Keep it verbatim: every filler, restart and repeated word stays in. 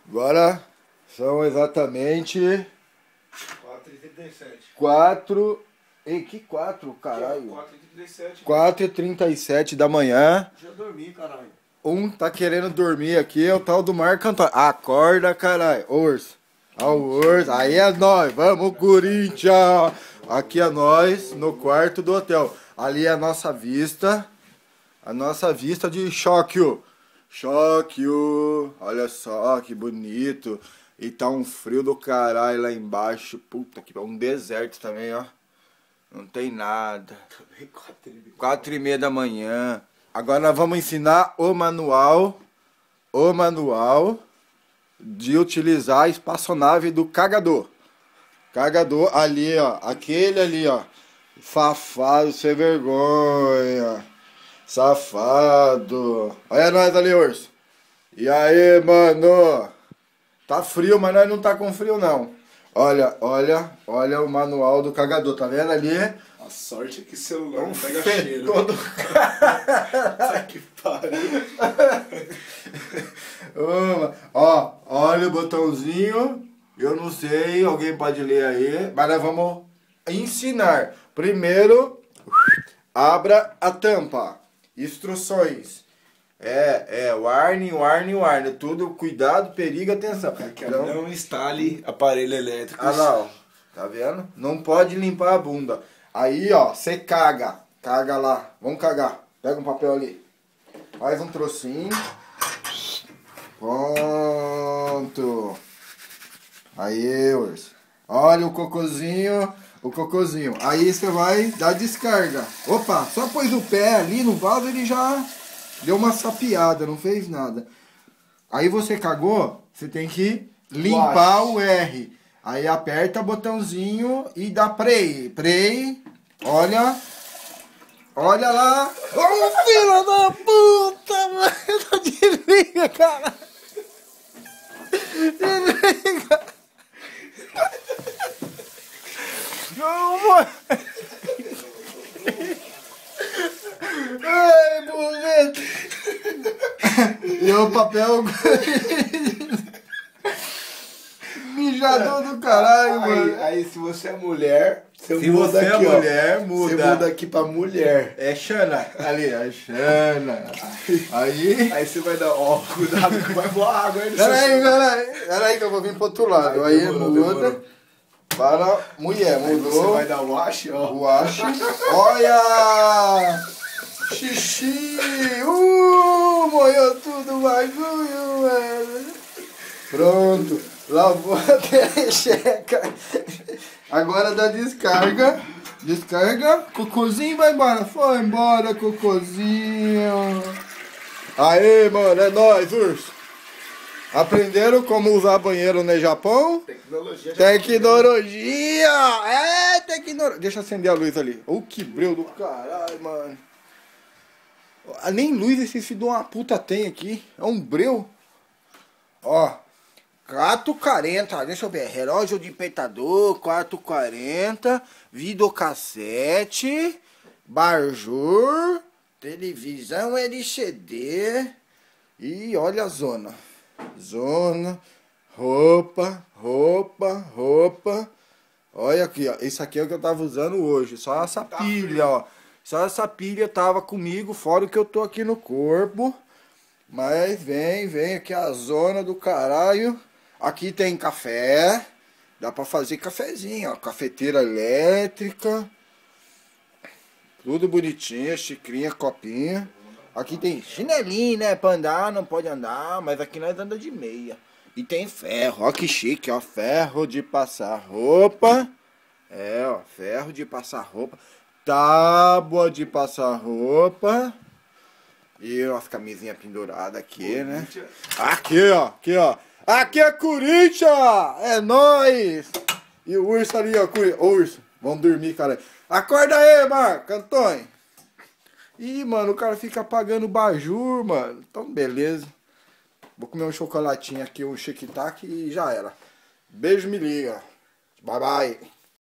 Agora são exatamente quatro e trinta e sete. quatro. Ei, que quatro, caralho? quatro e trinta e sete. quatro e trinta e sete da manhã. Já dormi, caralho. Um tá querendo dormir aqui, é o tal do Marco Antônio. Acorda, caralho. Urso. Ó, o urso. Aí é nós. Vamos, Corinthians. Aqui é nós, no quarto do hotel. Ali é a nossa vista. A nossa vista de Chóquio. Chóquio. Olha só que bonito. E tá um frio do caralho lá embaixo. Puta que pariu. Um deserto também, ó. Não tem nada. Quatro e meia da manhã. Agora nós vamos ensinar o manual. O manual de utilizar a espaçonave do cagador. Cagador ali, ó. Aquele ali, ó. Safado, sem vergonha. Safado. Olha nós ali, urso. E aí, mano? Tá frio, mas nós não tá com frio, não. Olha, olha, olha o manual do cagador. Tá vendo ali? A sorte é que celular Um não pega cheiro. todo... Tá que pariu. Ó, olha o botãozinho. Eu não sei, alguém pode ler aí. Mas nós vamos ensinar. Primeiro, abra a tampa. Instruções. É, é, warning, warning, warning. Tudo, cuidado, perigo, atenção. Então, não instale aparelho elétrico. Ah, não. Tá vendo? Não pode limpar a bunda. Aí, ó, você caga. Caga lá. Vamos cagar. Pega um papel ali. Faz um trocinho. Pronto. Aí, urso. Olha o cocôzinho. O cocôzinho. Aí você vai dar descarga. Opa, só pôs o pé ali no vaso, ele já deu uma sapiada, não fez nada. Aí você cagou, você tem que limpar o R. Aí aperta o botãozinho e dá play. Play. Olha. Olha lá. Ô, oh, filha da puta, mano. Desliga, cara. Desliga. Não, mano. Ai, momento. E o papel... Mijador do caralho, aí, mano. Aí, se você é mulher, você Se muda você aqui, é ó. mulher, muda. Você muda aqui pra mulher. É Xana. Ali, é Xana. Aí... Aí você vai dar, ó, cuidado que vai voar água aí no Peraí, seu... peraí. Peraí que eu vou vir pro outro lado. Aí, demorou, muda demorou. para mulher. Aí Mudou. você vai dar o wash, ó. Wash. Olha! Xixi! Uh! Molhou tudo o bagulho, mano. Pronto. Lavou até a checa. Agora dá descarga. Descarga. Cocôzinho vai embora. Foi embora, cocôzinho. Aê, mano. É nóis, urso. Aprenderam como usar banheiro no Japão? Tecnologia. Tecnologia! É, tecnologia. Deixa eu acender a luz ali. Oh, que breu do caralho, mano. Nem luz esse filho de uma puta tem aqui. É um breu. Ó. quatro e quarenta. Deixa eu ver. Relógio de imperador. quatro e quarenta. Videocassete. Barjur. Televisão L C D. E olha a zona. Zona, roupa, roupa, roupa. Olha aqui, ó. Esse aqui é o que eu tava usando hoje. Só essa pilha, ó. Só essa pilha tava comigo, fora o que eu tô aqui no corpo. Mas vem, vem aqui a zona do caralho. Aqui tem café. Dá pra fazer cafezinho, ó. Cafeteira elétrica. Tudo bonitinho, xicrinha, copinha. Aqui tem chinelinho, né? Pra andar, não pode andar, mas aqui nós andamos de meia. E tem ferro, ó que chique, ó. Ferro de passar roupa. É, ó, ferro de passar roupa. Tábua de passar roupa. E umas camisinhas penduradas aqui, né? Aqui, ó, aqui, ó. Aqui é Corinthians! É nóis! E o urso ali, ó, Corinthians. Ô, urso, vamos dormir, cara. Acorda aí, Marco Antônio. Ih, mano, o cara fica apagando o bajur, mano. Então, beleza. Vou comer um chocolatinho aqui, um chiquitaque e já era. Beijo, me liga. Bye, bye.